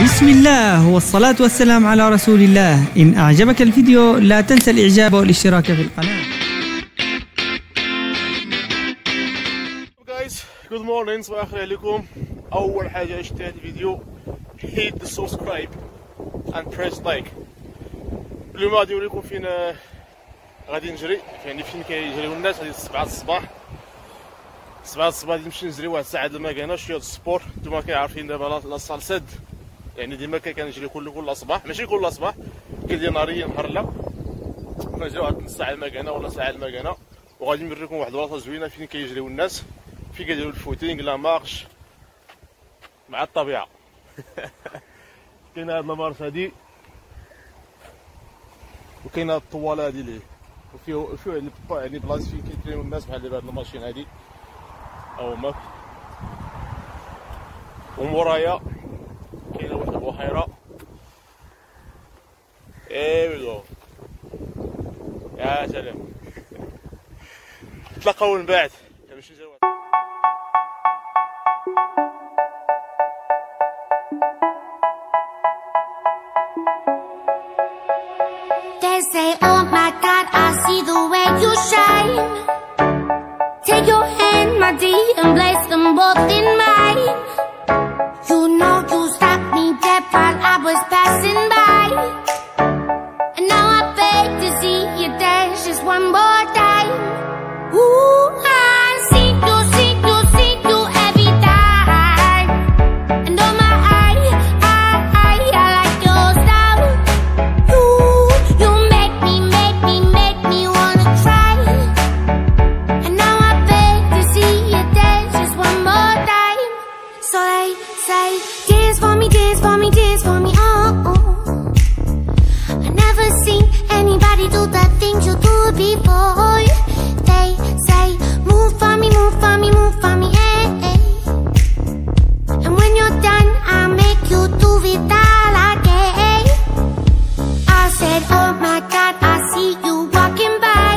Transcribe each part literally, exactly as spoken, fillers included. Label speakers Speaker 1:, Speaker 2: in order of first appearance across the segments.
Speaker 1: بسم الله والصلاة والسلام على رسول الله. إن أعجبك الفيديو لا تنسى الإعجاب والاشتراك في القناة.
Speaker 2: guys, good morning. صباح الخير عليكم. أول حاجة اشتري هذا الفيديو hit the subscribe and press like. اليوم غادي نوريكم فين غادي نجري، يعني فين كيجريو الناس. هذه سبعة الصباح سبعة الصباح غادي نمشي نجري واحد الساعة د المكانة شوية السبور. نتوما كيعرفين دابا لا صال سد، يعني ديما كنجري كل كل صباح، ماشي كل صباح، كيدير نهاريا نهار لا كنجريو واحد نص ساعة المكانة ولا ساعة المكانة. وغادي نوريكم واحد البلاصة زوينة فين كيجريو الناس، فين كيديروا الفوتينغ لا مارش مع الطبيعة. كاين هاد لامارش هادي وكاين هاد الطوالة هادي ليه، وفيه فيه يعني بلاص فين كيترينيو الناس بحال دابا هاد الماشين هادي أو ماك. ومورايا كاينه واحد البحيرة. ايوا يا سلام، نتلاقاو من بعد باش نجاوب.
Speaker 3: They say, oh my God, I see the way you shine. Take your hand, my dear, and place them both in mine. You know you stopped me dead while I was passing by, and now I beg to see you dance just one more time. Ooh, I see you, see you, see you every time. And oh my, I, I, I, I like your style. You, you make me, make me, make me wanna try. And now I beg to see you dance just one more time. So they say, dance for me, dance for me, dance for me, oh, oh. I never seen anybody do the things you do before. They say, move for me, move for me, move for me, eh, eh. And when you're done, I'll make you do it all again. I said, oh my God, I see you walking by.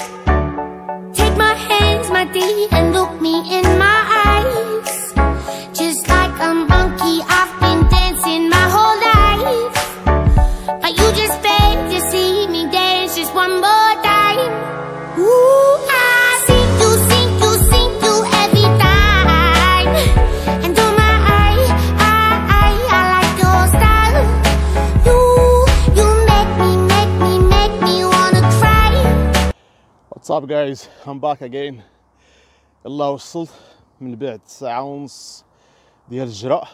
Speaker 3: Take my hands, my dear, and look me in my eyes. Just like a monkey, I've been dancing my whole life, but you just beg to see me dance just one more time. Ooh, I see you, see you, see you every time. And oh my, I, I, I, I like your style. You, you make me, make me, make me wanna cry.
Speaker 2: What's up guys, I'm back again. يلا وصلت من بعد ساعة ونص ديال الجرا.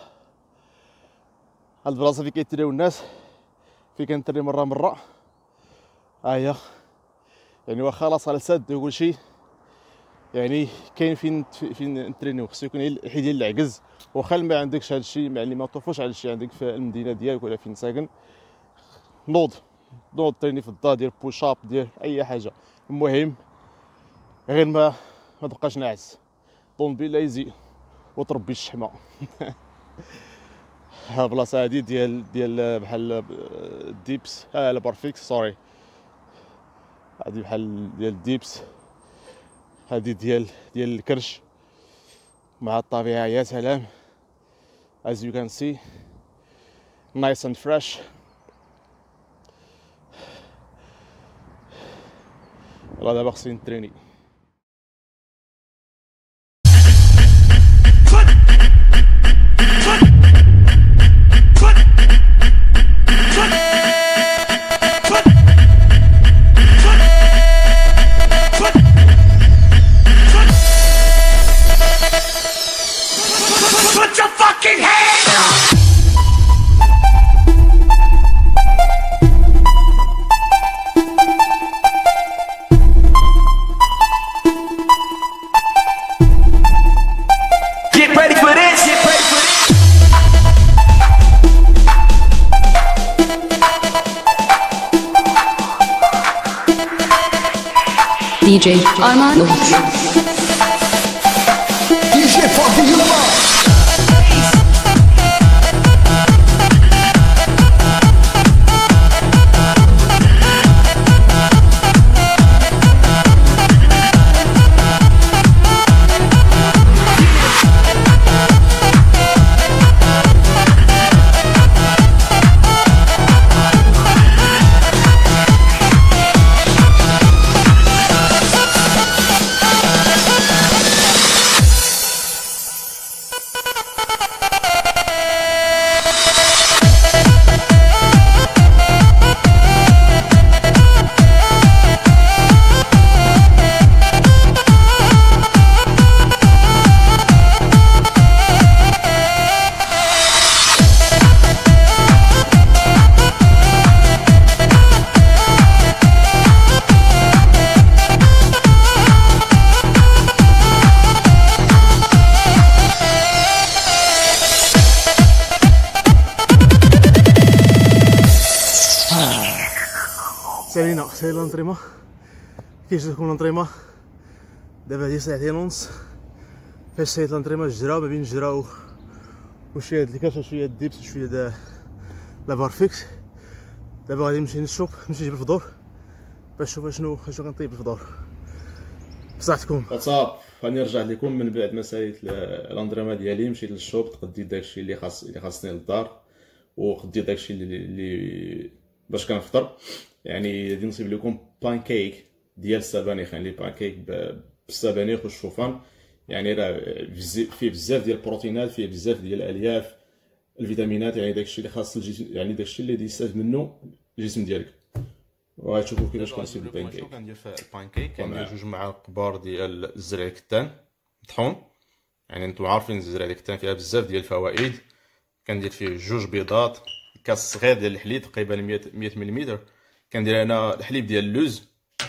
Speaker 2: هاد البلاصة فين كيتريو الناس، فين كنتري مرة مرة. ها هي يعني واخا لا صال سد وكل شي، يعني كاين فين فين نترينيو. خصو يكون حيد ديال العكز، واخا ما عندكش هادشي، يعني ما طوفوش على الشي عندك في المدينة ديالك ولا فين ساكن. نوض نوض تريني في الدار، دير بوش اب، دير اي حاجة. المهم غير ما ما تبقاش ناعس، طوموبيل لايزي وتربي الشحمة. ها البلاصة هادي ديال ديال بحال ديبس، اه لا بارفيكس سوري، هادي بحال ديال ديبس، هادي ديال ديال الكرش مع الطبيعة. يا سلام، as you can see nice and fresh. يلا دابا خصني نتريني.
Speaker 4: D J Arman Lutz.
Speaker 5: D J Funky Umar.
Speaker 2: سالينا سالي لونطريمون كيفاش تكون لونطريمون دابا هادي ساعتين ونص فاش ساليت لونطريمون الجرا ما بين الجرا وشويه د الكاش وشويه د الدبس وشويه د لافارفيكس. دابا غادي نمشي نشوف نمشي نجيب الفطور باش نشوف شنو شنو غنطيب الفطور بصحتكم.
Speaker 6: صافي غادي نرجع لكم من بعد ما ساليت لونطريمون ديالي. مشيت للشوب قديت داكشي اللي خاص اللي خاصني للدار وقديت داكشي اللي, اللي باش كنفطر. يعني غادي نصيب لكم بانكيك ديال السبانخ، يعني بانكيك بالسبانخ والشوفان. يعني راه فيه بزاف ديال البروتينات، فيه بزاف ديال الالياف الفيتامينات، يعني داكشي اللي خاص الجسم، يعني داكشي اللي يستافد منه الجسم ديالك. وغتشوفوا كيفاش كنصيب البانكيك. كندير في البانكيك كندير جوج معالق كبار ديال الزرع الكتان مطحون. يعني نتوما عارفين الزرع الكتان فيها بزاف ديال الفوائد. كندير فيه جوج بيضات، كاس صغير ديال الحليب تقريبا مية مليلتر. كندير انا الحليب ديال اللوز.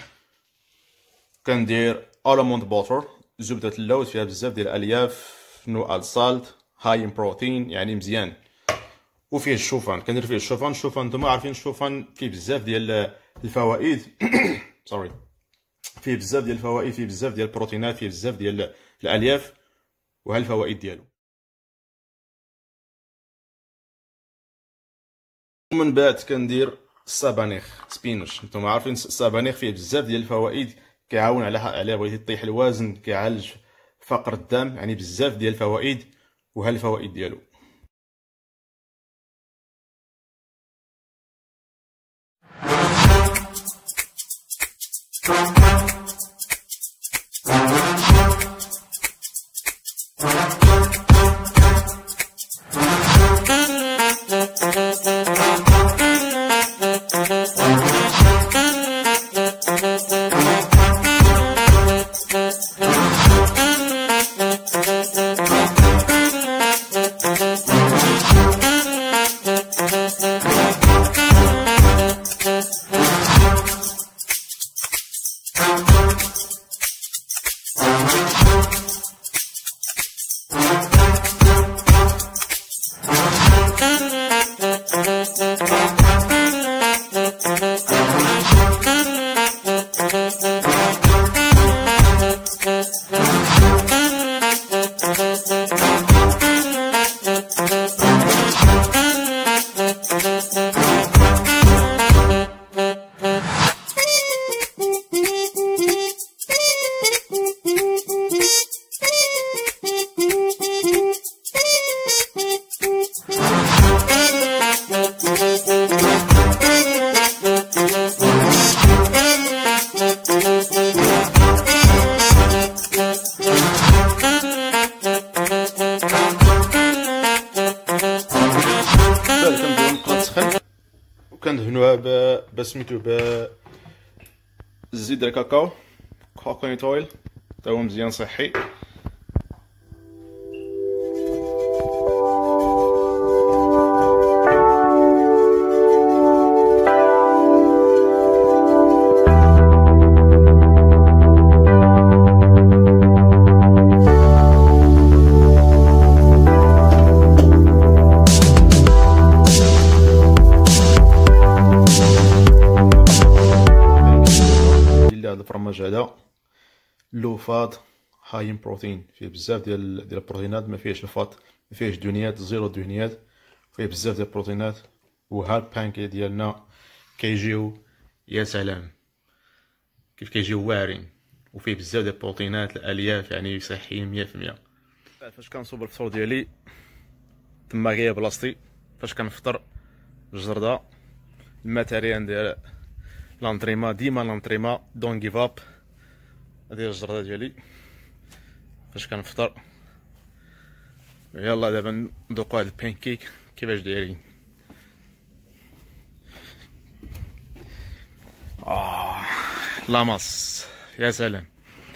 Speaker 6: كندير الموند بوتر زبده اللوز فيها بزاف ديال الالياف، نو السالت هاي بروتين يعني مزيان. وفيه الشوفان كندير فيه الشوفان. الشوفان نتوما عارفين الشوفان فيه بزاف ديال الفوائد سوري فيه بزاف ديال الفوائد، فيه بزاف ديال البروتينات، فيه بزاف ديال الالياف وها الفوائد ديالو. ومن بعد كندير السبانخ سبينوش. نتوما عارفين السبانخ فيه بزاف ديال الفوائد، كيعاون على على بغيتي طيح الوزن، كيعالج فقر الدم، يعني بزاف ديال الفوائد وها الفوائد ديالو. وكندهنوها بسميتو بالزيت ديال الكاكاو كوكونيت اويل تا هو مزيان صحي. الفرماج هذا لوفات هاي بروتين، فيه بزاف ديال ديال البروتينات، ما فيهش الفات، ما فيهش دهنيات، زيرو دهنيات، فيه بزاف ديال البروتينات. وها البانكي ديالنا كيجيو يا سلام كيف كيجيو واعرين، وفيه بزاف ديال البروتينات الالياف، يعني صحيين مية في المية. فاش كنصوب الفطور ديالي تما غير بلاصتي، فاش كنفطر الجرده الماتيريال ديال لانطريما، ديما لانطريما دون جيف اب. هذه هي الجرده ديالي فاش كنفطر. يلا دابا ندوقو هاد البانكيك كيفاش دايرين. اه لاماس يا سلام.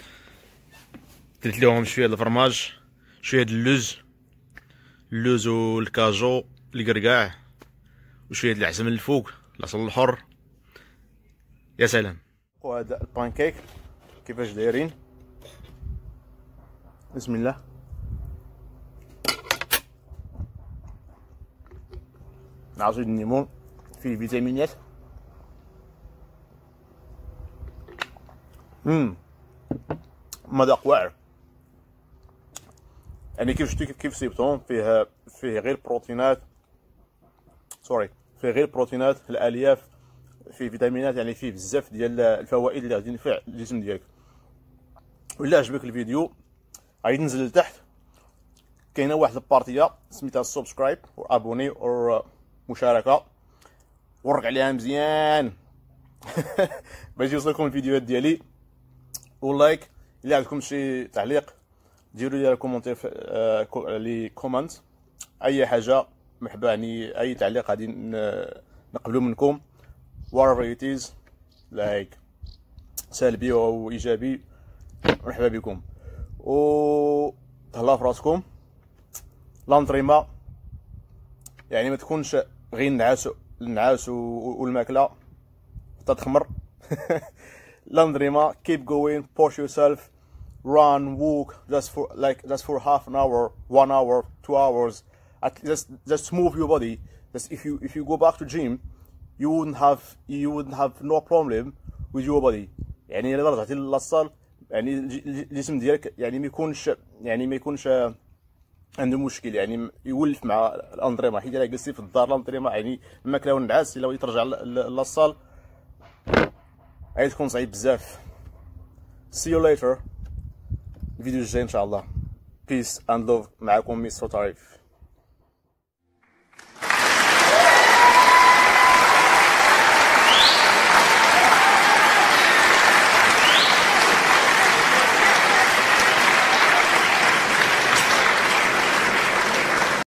Speaker 6: درت لهم شويه د الفرماج، شويه د اللوز اللوز والكاجو الكركاع، وشويه د العسل من الفوق، العسل الحر. يا سلام. وهذا البانكيك كيفاش دايرين. بسم الله. عصير الليمون فيه فيتامينات،
Speaker 2: امم مذاق واعر. يعني كيف شفتي كيف سيبتون فيه فيه غير بروتينات سوري فيه غير بروتينات، الالياف، فيه فيتامينات، يعني فيه بزاف ديال الفوائد اللي غادي ينفع الجسم ديالك. وإلا عجبك الفيديو غادي تنزل لتحت، كاينه واحد البارتيه سميتها سبسكرايب وابوني او مشاركه، ورق عليها مزيان باش يوصلكم الفيديوهات ديالي، ولايك. الا عندكم شي تعليق ديروا لي كومونتير لي كومنت، اي حاجه مرحبا، يعني اي تعليق غادي نقبلو منكم whatever it is، لايك سلبي او ايجابي مرحبا بكم. و تهلاو في راسكم. لانطريما يعني ما تكونش غير النعاس النعاس والماكله حتى تخمر. لانطريما keep going, push yourself, run, walk just for like just for half an hour, one hour, two hours, at just just move your body. Just if you if you go back to gym you wouldn't have you wouldn't have no problem with your body. يعني الا رجعتي للصال يعني الجسم ديالك يعني ما يكونش يعني ما يكونش عنده مشكل، يعني يولف مع الانطريما، حيت الا جلستي في الدار الانطريما يعني الماكله والنعاس الا بغيتي ترجع للصال غادي تكون صعيب بزاف. see you later الفيديو الجاي ان شاء الله. peace and love. معكم مستر طريف.